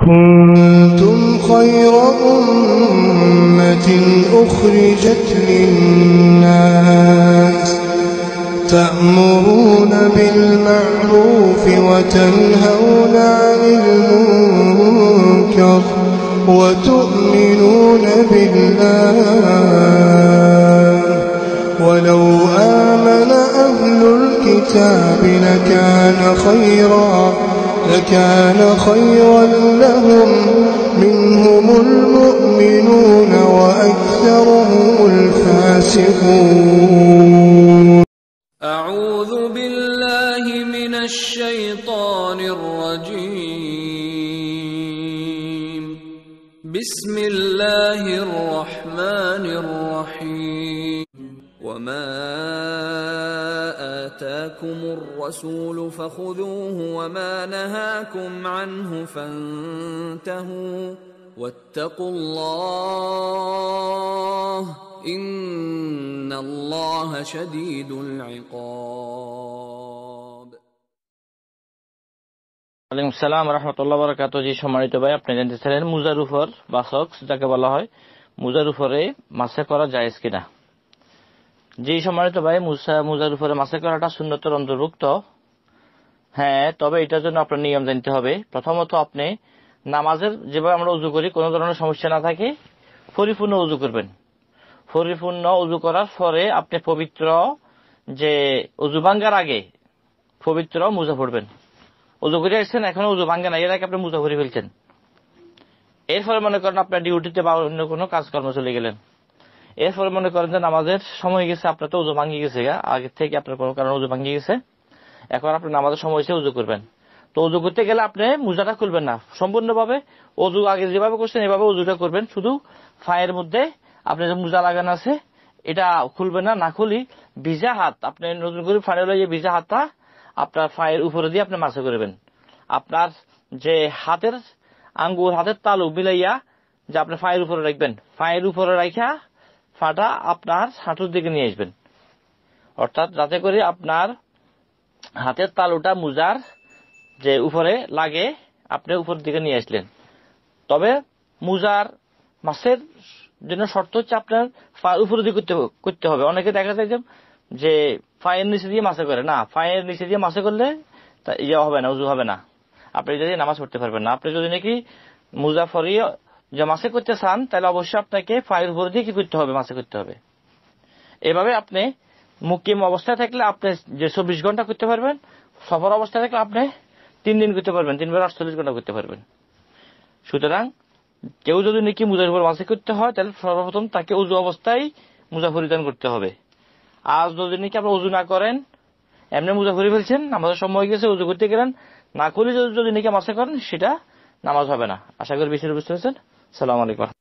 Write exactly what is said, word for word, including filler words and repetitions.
كنتم خير أمة أخرجت للناس تأمرون بالمعروف وتنهون عن المنكر وتؤمنون بالله ولو آمن أهل الكتاب لكان خيرا لكان خيرا لهم منهم المؤمنون وأكثرهم الفاسقون. أعوذ بالله من الشيطان الرجيم. بسم الله الرحمن الرحيم. وما آتاكم الرسول فخذوه وما نهاكم عنه فانتهوا واتقوا الله إن الله شديد العقاب. ওয়ালাইকুম আসসালাম রাহমাতুল্লাহি ওয়া বারাকাতুহু। জি সম্মানিত ভাই, আপনি জানতেছিলেন মুজার উপর বা সক্স যাকে বলা হয়, মুজার উপরে মাসে করা জায়েজ কিনা। জি সম্মানিত ভাই, মুসা মুজার উপরে মাসে করাটা সুন্নতের অন্তর্ভুক্ত। হ্যাঁ, তবে এটার জন্য আপনার নিয়ম জানতে হবে। প্রথমত আপনি নামাজের যেভাবে আমরা উযু করি কোনো ধরনের সমস্যা না থাকে পরিপূর্ণ উযু করবেন। পরিপূর্ণ উযু করার পরে আপনি পবিত্র যে উযু ভাঙ্গার আগে পবিত্র মুজা পড়বেন। উযু করে আসছেন, এখনো উযু ভাঙ্গে না, এর আগে আপনি মুজা করে ফেলছেন। এরপরে মনে করেন আপনার ডিউটিতে বা অন্য কোনো কাজকর্ম চলে গেলেন। এরপরে মনে করেন যে নামাজের সময় গেছে, আপনার তো উযু ভাঙ্গি গেছে, আগে থেকে আপনার কোনো কারণে উযু ভাঙ্গি গেছে, এখন আপনি নামাজের সময় এসে উযু করবেন। তো উযু করতে গেলে আপনি মুজাটা খুলবেন না, সম্পূর্ণভাবে উযু আগে যেভাবে করছেন এভাবে উযুটা করবেন। শুধু ফায়ের মধ্যে আপনি যে মুজা লাগানো আছে এটা খুলবেন না। না খুলি ভিজা হাত, আপনি নতুন করে ফাড়ে লইয়ে ভিজা হাতটা আপনার ফায়ের উপরে দিয়ে আপনি মাসে করবেন। আপনার যে হাতের আঙ্গুল, হাতের তালু মিলাইয়া যে আপনি ফায়ের উপরে রাখবেন, ফায়ের উপরে রাখা ফাটা আপনার হাঁটুর দিকে নিয়ে আসবেন, অর্থাৎ যাতে করে আপনার হাতের তালুটা মুজার যে উপরে লাগে আপনি উপর দিকে নিয়ে আসলেন। তবে মুজার মাসের জন্য শর্ত হচ্ছে আপনার ফায়ের উপর দিয়ে করতে হবে। অনেকে দেখা যায় যে ফায়ের নিচে দিয়ে মাসে করে, না, ফায়ের নিচে দিয়ে মাসে করলে ইয়ে হবে না, উযু হবে না, আপনি যদি নামাজ পড়তে পারবেন না। আপনি যদি নাকি মুজা ফরিয়ে যে মাসে করতে চান তাহলে অবশ্যই আপনাকে ফায়ের উপর দিয়ে কি করতে হবে, মাসে করতে হবে। এভাবে আপনি মুকিম অবস্থায় থাকলে আপনি যে চব্বিশ ঘন্টা করতে পারবেন, সফর অবস্থায় থাকলে আপনি তিন দিন করতে পারবেন, তিন বার আটচল্লিশ ঘন্টা করতে পারবেন। সুতরাং কেউ যদি নাকি মুজার উপর মাসে করতে হয় তাহলে সর্বপ্রথম তাকে উযু অবস্থায় মুজা পরিধান করতে হবে। আর যদি নাকি আপনি উযু না করেন, এমনি মুজা পরে ফেলছেন, নামাজের সময় গেছে, উযু করতে গেলেন, না করলে যদি নাকি মাসে করেন সেটা নামাজ হবে না। আশা করি বিষয়টা বুঝতে পেরেছেন। আসসালামু আলাইকুম।